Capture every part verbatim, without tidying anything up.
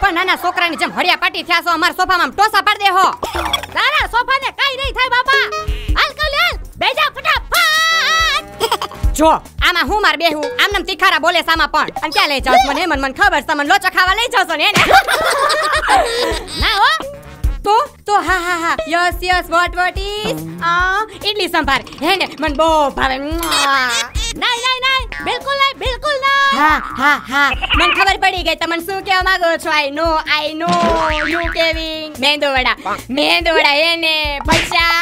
પણ નાના છોકરાની જેમ હળિયા પાટી થયા છો અમાર સોફામાં ટોસા પાડ દે હો તારા સોફાને કાઈ નહીં થાય બાપા હાલ કવ લે બેજા ફટાફટ જો આમાં હું માર બેહું આમનમ તીખારા બોલે સામા પણ અને ક્યાં લઈ જાવ મને મન મન ખબર છે મને લોચો ખાવા લઈ જાવ છો ને ના હો તો તો હા હા હા yes yes what what is આ ઇડલી સંભાર હે ને મન બહુ ભાવે નહીં નહીં નહીં બિલકુલ નહીં બિલકુલ નહીં હા હા હા મને ખબર પડી ગઈ તમને શું કહેવા માંગો છો આઈ નો આઈ નો યુ કેવિંગ મેંદો વડા મેંદો વડા એને પૈસા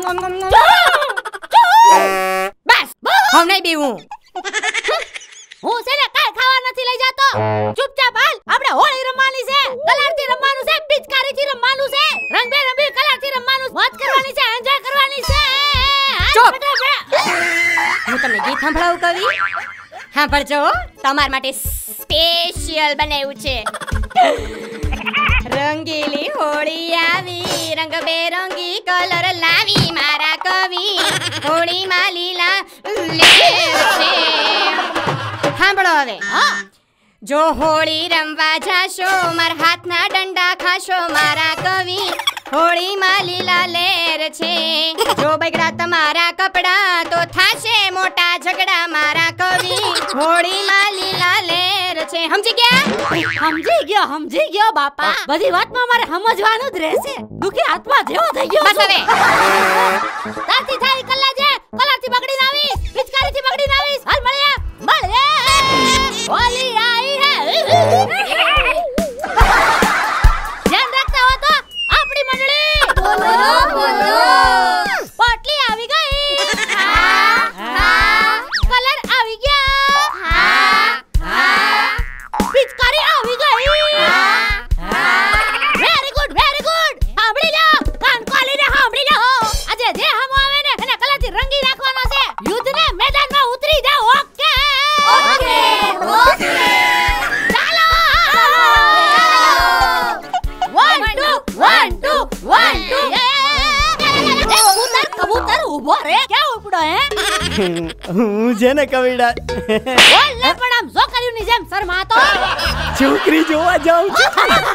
બસ હું નહીં બીવું હું છે ને કાઈ ખાવા નથી લઈ જાતો ચૂપચાપ હાલ આપણે હોળી રમવાની છે કલરથી રમવાનું છે પિચકારીથી રમવાનું છે રંગબેરંગી કલરથી રમવાનું મોજ કરવાની છે એન્જોય કરવાની છે ચૂપ હું તમને ગીત સંભળાવું કવિ હા ભરજો તમાર માટે સ્પેશિયલ બનાવ્યું છે રંગીલી હોળી આવી રંગબેરંગી કલર લાવી મારા કવિ હોળીમાં લીલા લેર છે સાંભળો હવે હા જો હોળી રમવા જાશો માર હાથના ડંડા ખાશો મારા કવિ હોળીમાં લીલા લેર છે જો બગડા તમારા કપડા તો થાશે મોટા ઝઘડા મારા કવિ હોળીમાં લીલા લેર છે સમજી ગયા સમજી ગયો સમજી ગયો બાપા બધી વાતમાં મારે સમજવાનું જ રહેશે દુખી આત્મા જેવો થઈ ગયો બસ હવે તારથી થાય કલ્લા જે કલરથી બગડીને આવી પિચકારીથી બગડીને આવી હાલ મળ્યા મળ્યા હોલી આઈ હે ધ્યાન રાખતા હો તો આપણી મંડળી બોલો બોલો પોટલી આવી ગઈ હા હા કલર આવી ગયા હા હા પિચકારી આવી ગઈ હા હા વેરી ગુડ વેરી ગુડ સાંભળી લો કાન ખોલીને સાંભળી લો આજે જે હમ આવે ને એને કલરથી રંગી નાખવાનો છે યુદ્ધને મેદાનમાં ઉતરી જાઓ ઓકે ઓકે ઓકે ચાલો one two one two one two કબૂતર કબૂતર ઊભો રે ક્યાં ઉપડો હે હું છે ને કવિડા બોલ લે પણ આમ છોકરીઓની જેમ શરમાતો છોકરી જોવા જાઉં છું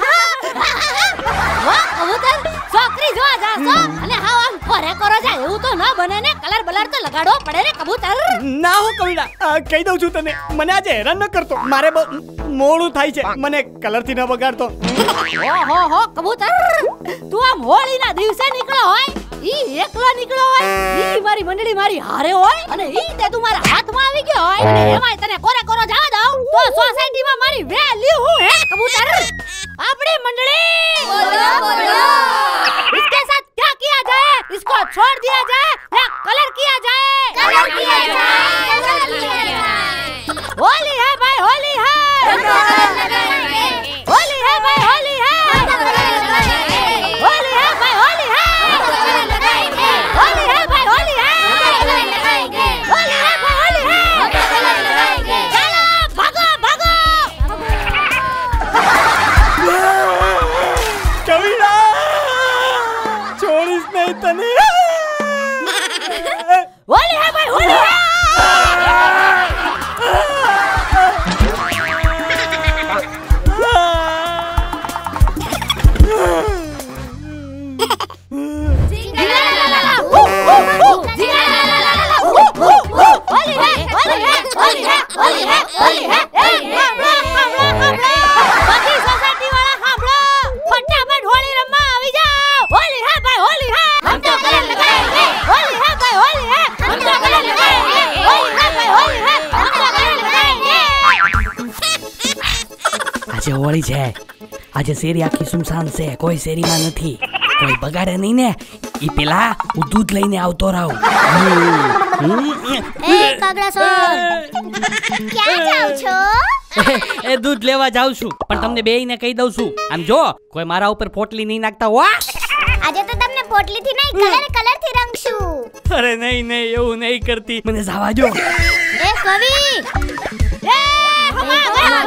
વાહ કબૂતર છોકરી જોવા જાશો અને હાવ આમ ફરે કરો જાય એવું તો ન બને ને કલર બલર તો લગાડવો પડે ને કબૂતર ના હો કવિડા કહી દઉં છું તને મને આજે હેરાન ન કરતો મારે બહુ મોડું થાય છે મને કલરથી ન બગાડતો ઓહો હો કબૂતર તું આમ હોળીના દિવસે નીકળો હોય ઈ એકલો નીકળો હોય ઈ મારી મંડળી મારી હારે હોય અને ઈ તે તું મારા હાથમાં આવી ગયો હોય અને એમાંય તને કોરે કોરો જવા દઉં તો સોસાયટીમાં મારી વેલ્યુ હું હે કબૂતર આપણી મંડળી બોલો બોલો इसके साथ क्या किया जाए इसको छोड़ दिया जाए या कलर किया जाए कलर किया जाए कलर किया जाए होली है भाई होली है होली है भाई होली है होली है भाई होली है होली है भाई होली है होली है भाई होली है चलो भागो भागो કવિડા છોડીશ નહીં તને होली है भाई होली है આજે હોળી છે આજે શેરી આખી સુમસાન છે કોઈ શેરીમાં નથી કોઈ બગાડે નહીં ને ઈ પેલા હું દૂધ લઈને આવતો રહું એ કાગડા સોર ક્યાં જાવ છો એ દૂધ લેવા જાઉં છું પણ તમને બેયને કહી દઉં છું આમ જો કોઈ મારા ઉપર પોટલી નહીં નાખતા હો આજે તો તમને પોટલી થી નહીં કલર કલર થી રંગશું અરે નહીં નહીં એવું નહીં કરતી મને જવા જો એ કવિ એ હમા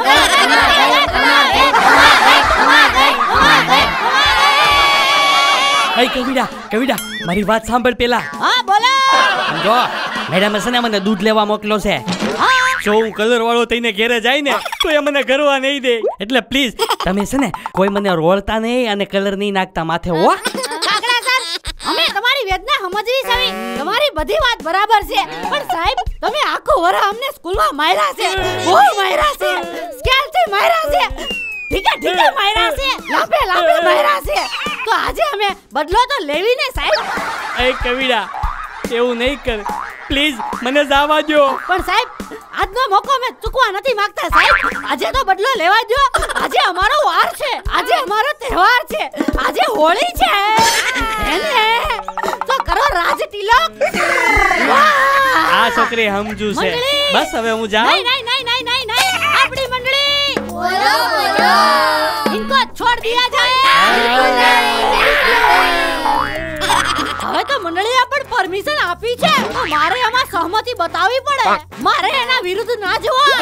એ કવિડા કવિડા મારી વાત સાંભળ પેલા હા બોલો જો મેડમ છે ને મને દૂધ લેવા મોકલો છે જો હું કલર વાળો થઈને ઘેરે જાય ને તો એ મને કરવા નહીં દે. એટલે પ્લીઝ તમે છે ને કોઈ મને રોળતા નહીં અને કલર નહીં નાખતા માથે હો. કાગડા સર, અમે તમારી વેદના સમજવી છે. તમારી બધી વાત બરાબર છે, પણ સાહેબ તમે આખો વરા અમને સ્કૂલમાં માર્યા છે, બહુ માર્યા છે, સ્કેલથી માર્યા છે, ઠીકે ઠીકે માર્યા છે, લાંબે લાંબે માર્યા છે. તો આજે અમે બદલો તો લેવી ને સાહેબ. એ કવિડા એવું નહીં કર પ્લીઝ, મને જવા દો. પણ સાહેબ આજનો મોકો અમે ચૂકવા નથી માંગતા સાહેબ. આજે તો બદલો લેવા દો. આજે અમારો વાર છે, આજે અમારો તહેવાર છે, આજે હોળી છે. એને તો કરો રાજ તિલક. આ છોકરી સમજુ છે. બસ હવે હું જાઉં. નહીં નહીં નહીં નહીં નહીં નહીં આપણી મંડળી બોલો બોલો ઇनको છોડ દિયા જાય. હવે તો મંડળીએ પણ પરમિશન આપી છે, તો મારે એમાં સહમતિ બતાવવી પડે. મારે એના વિરુદ્ધ ના જવા.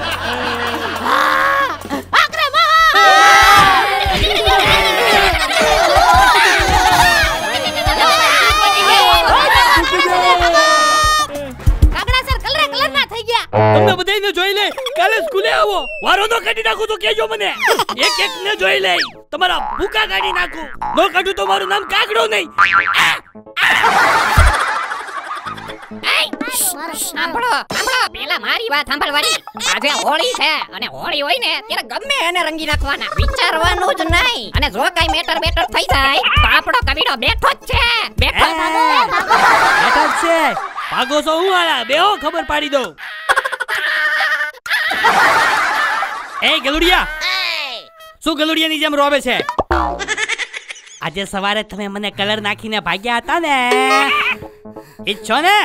આક્રમણ! કાગડા સર કલર કલર ના થઈ ગયા. તમને બધાયને જોઈ લે. કાલે સ્કૂલે આવો. વારો તો કાઢી નાખું તો કેજો મને. એક એક ને જોઈ લે. તમારા ભૂકા કાઢી નાખું. નો કાઢું તો મારું નામ કાગડો નહીં. સાંભળો સાંભળો, પેલા મારી વાત સાંભળવાની. આજે હોળી છે અને હોળી હોય ને ત્યારે ગમે એને રંગી નાખવાના, વિચારવાનું જ નહીં. અને જો કઈ મેટર બેટર થઈ જાય તો આપણો કવિડો બેઠો જ છે. બેઠો બેઠો જ છે. ભાગો છો હું આલા બેહો, ખબર પાડી દઉં. એ ગલુડિયા, શું ગલુડિયાની જેમ રોવે છે? આજે સવારે તમે મને કલર નાખીને ભાગ્યા હતા ને, ઈચ્છો ને?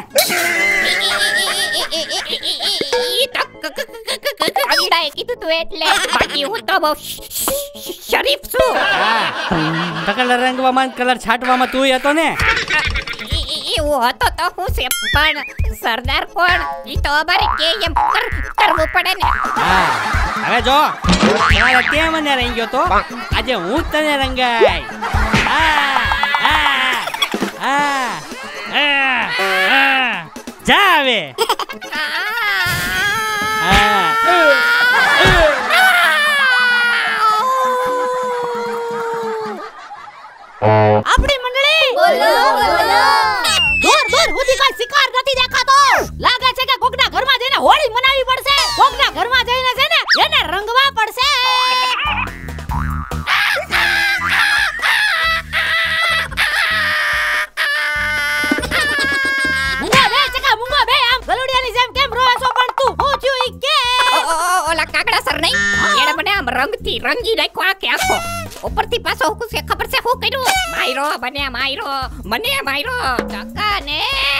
કવિડાએ કીધું તું એટલે, બાકી હું તો બહુ શરીફ છું. તો કલર રંગવામાં કલર છાંટવામાં તું હતો ને? એવું હતો તો હું છે, પણ સરદાર કોણ ઈ તો અમારે કે એમ કરવું પડે ને. હા હવે જો, તમારે તે મને રંગ્યો તો, આજે હું જ તને રંગાય. હા હા હા હા જા હવે. હા આપણી મંડળી બોલો બોલો દૂર દૂર સુધી કોઈ શિકાર નથી દેખાતો. લાગે છે કે કોકના ઘરમાં જઈને હોળી મનાવવી પડશે. કોકના ઘરમાં જઈને છે ને એને રંગવા પડશે. મુંગા બે ચકા મુંગા બે, આમ ગલુડિયાની જેમ કેમ રોવે છો? પણ તું હું થયું ઈ કે? ઓલા કાગડા સર નહીં, એને મને આમ રંગથી રંગી નાખ્યો આખે આખો. ઉપરથી પાછો હું છે ખબર છે હું કર્યું? માયરો મને માયરો મને માયરો ચકા ને.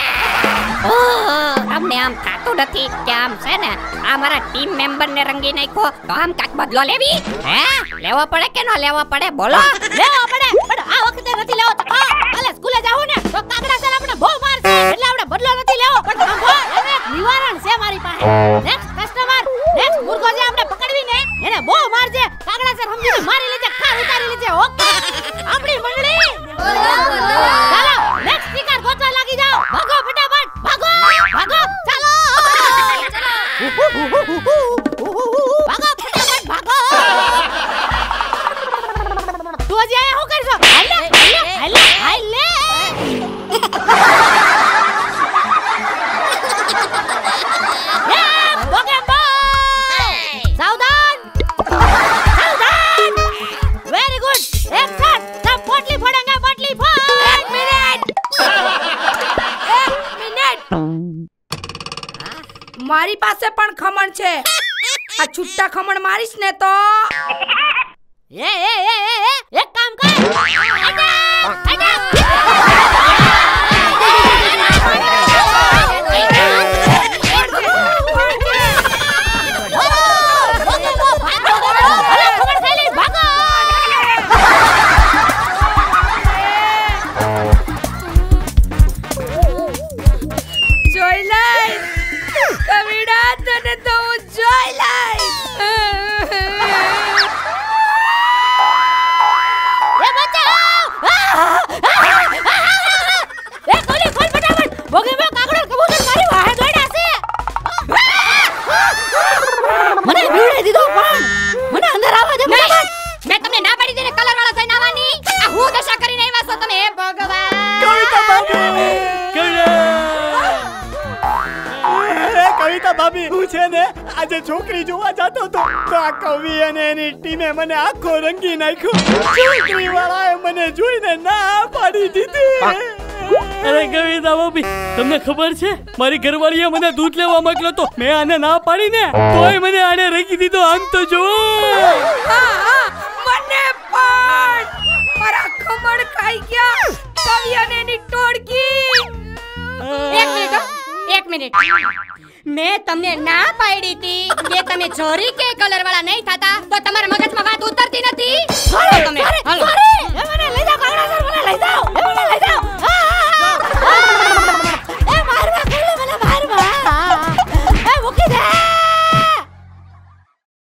તમને આમ થાતું નથી કે આમ છે ને આ મારા ટીમ મેમ્બર ને રંગી નાખ્યો તો આમ કાક બદલો લેવી હે? લેવો પડે કે નો લેવો પડે બોલો? લેવો પડે, પણ આ વખતે નથી લેવો. તો કાલે સ્કૂલે જાવું ને તો કાગડા સર આપણે બહુ મારશે, એટલે આપણે બદલો નથી લેવો. પણ સાંભળો, એનું એક નિવારણ છે મારી પાસે. નેક્સ્ટ કસ્ટમર, નેક્સ્ટ મુર્ગો જે આપણે પકડવી ને એને બહુ મારજે. કાગડા સર સમજીને મારી લેજે, ખાર ઉતારી લેજે. ઓકે આપણી મંડળી બોલો બોલો ચાલો નેક્સ્ટ સ્પીકર ગોતવા લાગી જાઓ. ભાગો ફટાફટ, ભાગો ભાગો, ચાલો ભાગો ફટાફટ ભાગો. તું હજી આયા શું કરશો? હાલે હાલે હાલે સાવધાન સાવધાન. વેરી ગુડ, એક સાથ सब पोटली फोड़ेंगे. पोटली फोड़. एक मिनट एक मिनट મારી પાસે પણ ખમણ છે. આ છૂટા ખમણ મારીશ ને તો એ એ એ એ એક કામ કર. જોઈ લઈ કવિડા, તને તો હું જોઈ લઈ. એ બચાવ! કવિતા ભાભી હું છે ને આજે છોકરી જોવા જતો તો તો આ કવિ અને એની ટીમે મને આખો રંગી નાખ્યો. છોકરી વાળાએ મને જોઈને ના પાડી દીધી. અરે કવિતા ભાભી તમને ખબર છે મારી ઘરવાળીએ મને દૂધ લેવા મોકલ્યો તો મેં આને ના પાડી ને તોય મને આને રખી દીધો. આમ તો જો મને પણ મારા ખમણ ખાઈ ગયા કવિ અને એની ટોળકી. એક મિનિટ હો, એક મિનિટ. મેં તમને ના પાડી હતી કે તમે જોરી કે કલર વાળા નહીં થતા તો તમારા મગજમાં વાત ઉતરતી નથી. હાલો તમે હાલો.